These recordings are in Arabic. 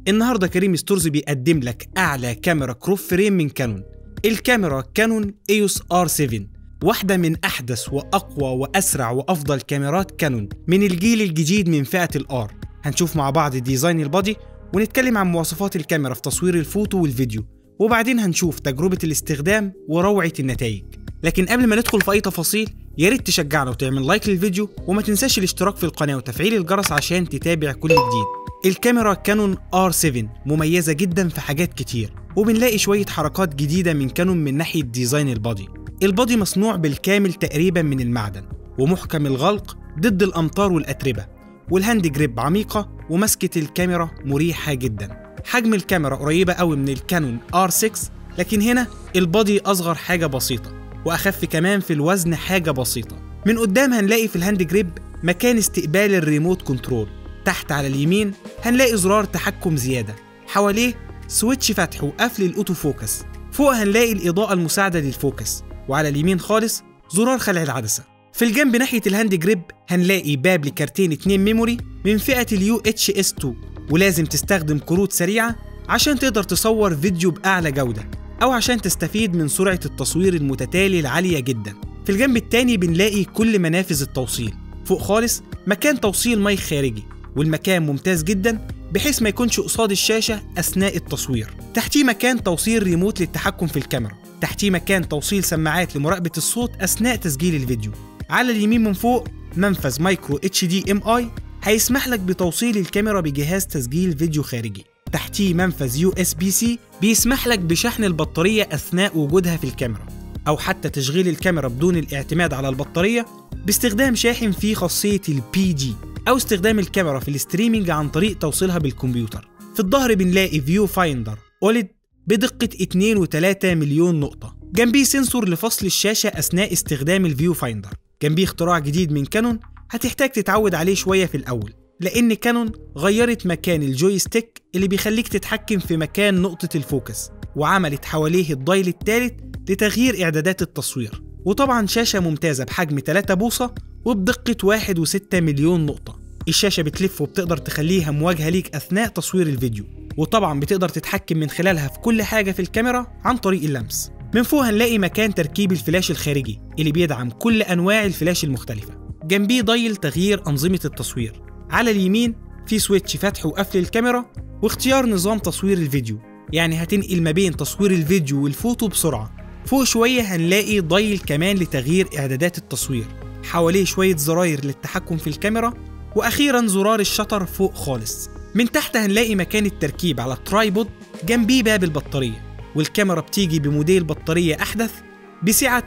النهارده كريم ستورز بيقدم لك أعلى كاميرا كروب فريم من كانون. الكاميرا كانون EOS R7، واحدة من أحدث وأقوى وأسرع وأفضل كاميرات كانون من الجيل الجديد من فئة الآر. هنشوف مع بعض ديزاين البادي ونتكلم عن مواصفات الكاميرا في تصوير الفوتو والفيديو، وبعدين هنشوف تجربة الاستخدام وروعة النتائج. لكن قبل ما ندخل في أي تفاصيل يا ريت تشجعنا وتعمل لايك للفيديو، وما تنساش الاشتراك في القناة وتفعيل الجرس عشان تتابع كل جديد. الكاميرا كانون R7 مميزة جدا في حاجات كتير، وبنلاقي شوية حركات جديدة من كانون من ناحية ديزاين البادي. البادي مصنوع بالكامل تقريبا من المعدن ومحكم الغلق ضد الأمطار والأتربة، والهاند جريب عميقة ومسكة الكاميرا مريحة جدا. حجم الكاميرا قريبة قوي من الكانون R6، لكن هنا البادي أصغر حاجة بسيطة وأخف كمان في الوزن حاجة بسيطة. من قدام هنلاقي في الهاند جريب مكان استقبال الريموت كنترول، تحت على اليمين هنلاقي زرار تحكم زيادة، حواليه سويتش فتح وقفل الأوتو فوكس، فوق هنلاقي الإضاءة المساعدة للفوكس، وعلى اليمين خالص زرار خلع العدسة. في الجنب ناحية الهاند جريب هنلاقي باب لكارتين 2 ميموري من فئة UHS-2، ولازم تستخدم كروت سريعة عشان تقدر تصور فيديو بأعلى جودة، أو عشان تستفيد من سرعة التصوير المتتالي العالية جدا. في الجنب التاني بنلاقي كل منافذ التوصيل، فوق خالص مكان توصيل مايك خارجي، والمكان ممتاز جدا بحيث ما يكونش قصاد الشاشة أثناء التصوير. تحتيه مكان توصيل ريموت للتحكم في الكاميرا، تحتيه مكان توصيل سماعات لمراقبة الصوت أثناء تسجيل الفيديو. على اليمين من فوق منفذ مايكرو HDMI هيسمح لك بتوصيل الكاميرا بجهاز تسجيل فيديو خارجي. تحتيه منفذ USB-C بيسمح لك بشحن البطارية أثناء وجودها في الكاميرا، أو حتى تشغيل الكاميرا بدون الاعتماد على البطارية باستخدام شاحن فيه خاصية PG، أو استخدام الكاميرا في الاستريمينج عن طريق توصيلها بالكمبيوتر. في الظهر بنلاقي فيو فايندر OLED بدقة 2.3 مليون نقطة، جنبيه سنسور لفصل الشاشة أثناء استخدام الفيو فايندر. جنبيه اختراع جديد من كانون هتحتاج تتعود عليه شوية في الأول، لأن كانون غيرت مكان الجويستيك اللي بيخليك تتحكم في مكان نقطة الفوكس، وعملت حواليه الدايل الثالث لتغيير إعدادات التصوير. وطبعا شاشة ممتازة بحجم 3 بوصة وبدقة 1.6 مليون نقطة. الشاشة بتلف وبتقدر تخليها مواجهة ليك أثناء تصوير الفيديو، وطبعا بتقدر تتحكم من خلالها في كل حاجة في الكاميرا عن طريق اللمس. من فوق هنلاقي مكان تركيب الفلاش الخارجي اللي بيدعم كل أنواع الفلاش المختلفة. جنبيه دايل تغيير أنظمة التصوير. على اليمين في سويتش فتح وقفل الكاميرا واختيار نظام تصوير الفيديو، يعني هتنقل ما بين تصوير الفيديو والفوتو بسرعة. فوق شوية هنلاقي دايل كمان لتغيير إعدادات التصوير، حواليه شوية زراير للتحكم في الكاميرا، وأخيرا زرار الشطر فوق خالص. من تحت هنلاقي مكان التركيب على الترايبود، جنبيه باب البطارية، والكاميرا بتيجي بموديل بطارية أحدث بسعة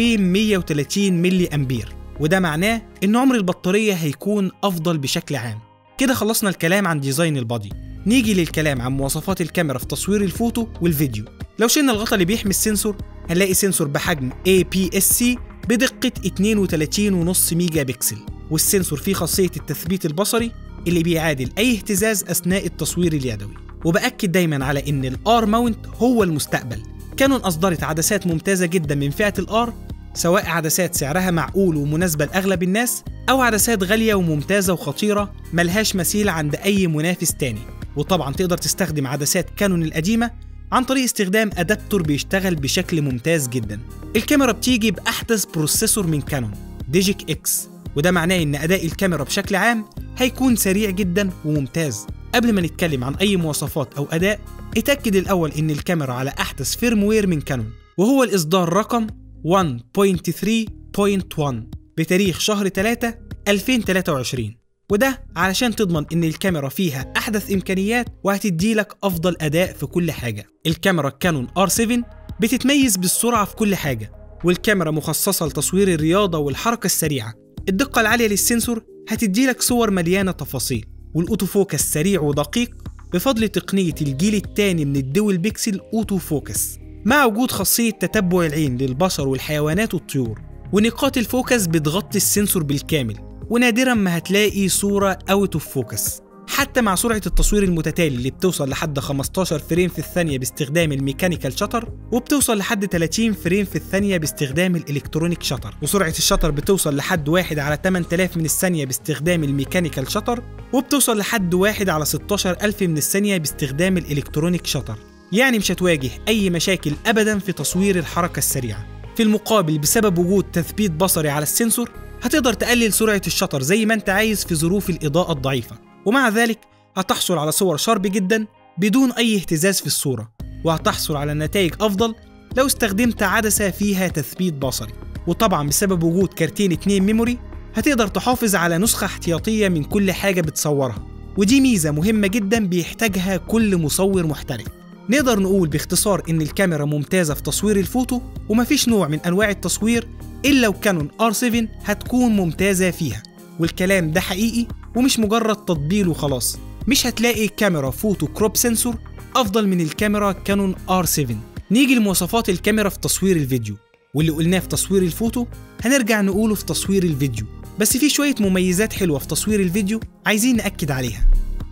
2130 ملي أمبير، وده معناه إن عمر البطارية هيكون أفضل بشكل عام. كده خلصنا الكلام عن ديزاين البادي، نيجي للكلام عن مواصفات الكاميرا في تصوير الفوتو والفيديو. لو شلنا الغطاء اللي بيحمي السنسور هنلاقي سنسور بحجم APS-C بدقة 32.5 ميجا بكسل، والسنسور فيه خاصية التثبيت البصري اللي بيعادل أي اهتزاز أثناء التصوير اليدوي. وبأكد دايما على إن الآر ماونت هو المستقبل. كانون أصدرت عدسات ممتازة جدا من فئة الآر، سواء عدسات سعرها معقول ومناسبة لأغلب الناس، أو عدسات غالية وممتازة وخطيرة ملهاش مثيل عند أي منافس تاني. وطبعا تقدر تستخدم عدسات كانون القديمة عن طريق استخدام أدابتور بيشتغل بشكل ممتاز جدا. الكاميرا بتيجي بأحدث بروسيسور من كانون ديجيك إكس، وده معناه إن أداء الكاميرا بشكل عام هيكون سريع جدا وممتاز. قبل ما نتكلم عن أي مواصفات أو أداء، اتأكد الأول إن الكاميرا على أحدث فيرموير من كانون، وهو الإصدار رقم 1.3.1 بتاريخ شهر 3 2023، وده علشان تضمن إن الكاميرا فيها أحدث إمكانيات وهتديلك أفضل أداء في كل حاجة. الكاميرا كانون R7 بتتميز بالسرعة في كل حاجة، والكاميرا مخصصة لتصوير الرياضة والحركة السريعة. الدقة العالية للسنسور هتديلك صور مليانة تفاصيل، والأوتو فوكس سريع ودقيق بفضل تقنية الجيل الثاني من الدول بيكسل أوتو فوكس، مع وجود خاصية تتبع العين للبشر والحيوانات والطيور. ونقاط الفوكس بتغطي السنسور بالكامل، ونادرا ما هتلاقي صورة أوت اوف فوكس. حتى مع سرعة التصوير المتتالي اللي بتوصل لحد 15 فريم في الثانية باستخدام الميكانيكال شاتر، وبتوصل لحد 30 فريم في الثانية باستخدام الإلكترونيك شاتر، وسرعة الشاتر بتوصل لحد 1/8000 من الثانية باستخدام الميكانيكال شاتر، وبتوصل لحد 1/16000 من الثانية باستخدام الإلكترونيك شاتر. يعني مش هتواجه أي مشاكل أبدا في تصوير الحركة السريعة. في المقابل بسبب وجود تثبيت بصري على السنسور هتقدر تقلل سرعة الشاتر زي ما انت عايز في ظروف الإضاءة الضعيفة، ومع ذلك هتحصل على صور شارب جدا بدون أي اهتزاز في الصورة، وهتحصل على نتائج أفضل لو استخدمت عدسة فيها تثبيت بصري. وطبعا بسبب وجود كارتين 2 ميموري هتقدر تحافظ على نسخة احتياطية من كل حاجة بتصورها، ودي ميزة مهمة جدا بيحتاجها كل مصور محترف. نقدر نقول باختصار إن الكاميرا ممتازة في تصوير الفوتو، ومفيش نوع من أنواع التصوير إلا وكانون R7 هتكون ممتازة فيها، والكلام ده حقيقي ومش مجرد تطبيل وخلاص. مش هتلاقي كاميرا فوتو كروب سنسور أفضل من الكاميرا كانون R7. نيجي لمواصفات الكاميرا في تصوير الفيديو، واللي قلناه في تصوير الفوتو هنرجع نقوله في تصوير الفيديو، بس في شوية مميزات حلوة في تصوير الفيديو عايزين نأكد عليها.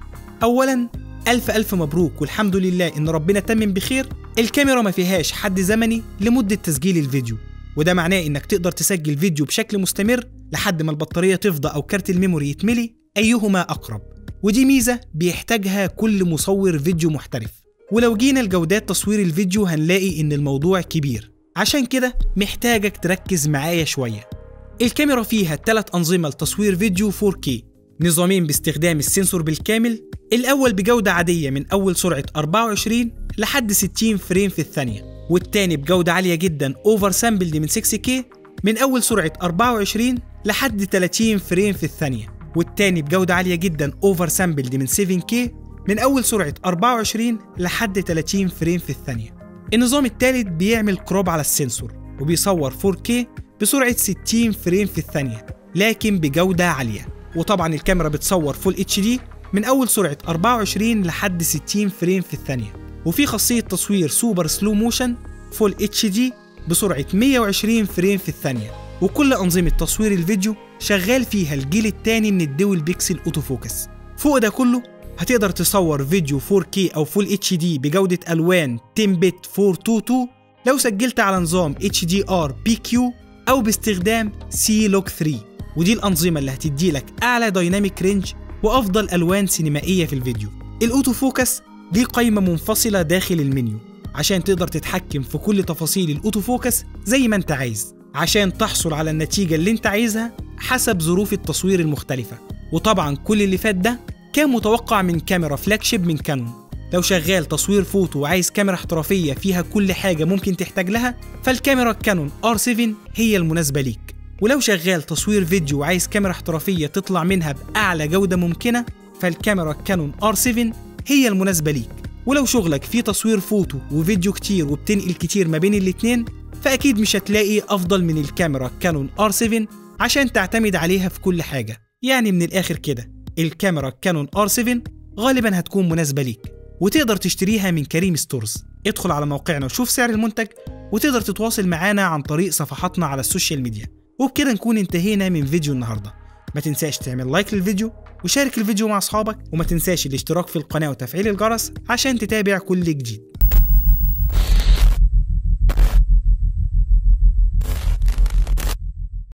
أولاً ألف مبروك والحمد لله إن ربنا تمم بخير، الكاميرا ما فيهاش حد زمني لمدة تسجيل الفيديو، وده معناه إنك تقدر تسجل فيديو بشكل مستمر لحد ما البطارية تفضى أو كارت الميموري يتملي، أيهما أقرب، ودي ميزة بيحتاجها كل مصور فيديو محترف. ولو جينا لجودات تصوير الفيديو هنلاقي إن الموضوع كبير، عشان كده محتاجك تركز معايا شوية. الكاميرا فيها 3 أنظمة لتصوير فيديو 4K، نظامين باستخدام السنسور بالكامل، الأول بجودة عادية من أول سرعة 24 لحد 60 فريم في الثانية، والتاني بجودة عالية جدا اوفر سامبلد من 6K من أول سرعة 24 لحد 30 فريم في الثانية، والتاني بجودة عالية جدا اوفر سامبلد من 7K من أول سرعة 24 لحد 30 فريم في الثانية. النظام الثالث بيعمل كروب على السنسور وبيصور 4K بسرعة 60 فريم في الثانية لكن بجودة عالية، وطبعا الكاميرا بتصور فول HD من أول سرعة 24 لحد 60 فريم في الثانية، وفي خاصية تصوير سوبر سلو موشن فول HD بسرعة 120 فريم في الثانية. وكل أنظمة تصوير الفيديو شغال فيها الجيل الثاني من الدول بيكسل أوتو فوكس. فوق ده كله هتقدر تصور فيديو 4K أو فول HD بجودة ألوان 10 بت 422 لو سجلت على نظام HDR PQ أو باستخدام C-Log 3، ودي الأنظمة اللي هتديلك أعلى دايناميك رينج وأفضل ألوان سينمائية في الفيديو. الأوتو فوكس دي قائمة منفصلة داخل المنيو عشان تقدر تتحكم في كل تفاصيل الأوتو فوكس زي ما انت عايز، عشان تحصل على النتيجة اللي انت عايزها حسب ظروف التصوير المختلفة. وطبعا كل اللي فات ده كان متوقع من كاميرا فلاج شيب من كانون. لو شغال تصوير فوتو وعايز كاميرا احترافية فيها كل حاجة ممكن تحتاج لها، فالكاميرا كانون R7 هي المناسبة ليك. ولو شغال تصوير فيديو وعايز كاميرا احترافية تطلع منها بأعلى جودة ممكنة، فالكاميرا كانون R7 هي المناسبة ليك. ولو شغلك فيه تصوير فوتو وفيديو كتير وبتنقل كتير ما بين الاتنين، فأكيد مش هتلاقي أفضل من الكاميرا كانون R7 عشان تعتمد عليها في كل حاجة. يعني من الآخر كده الكاميرا كانون R7 غالبا هتكون مناسبة ليك، وتقدر تشتريها من كريم ستورز. ادخل على موقعنا وشوف سعر المنتج، وتقدر تتواصل معانا عن طريق صفحاتنا على السوشيال ميديا. وبكده نكون انتهينا من فيديو النهاردة. ما تنساش تعمل لايك للفيديو وشارك الفيديو مع أصحابك، وما تنساش الاشتراك في القناة وتفعيل الجرس عشان تتابع كل جديد.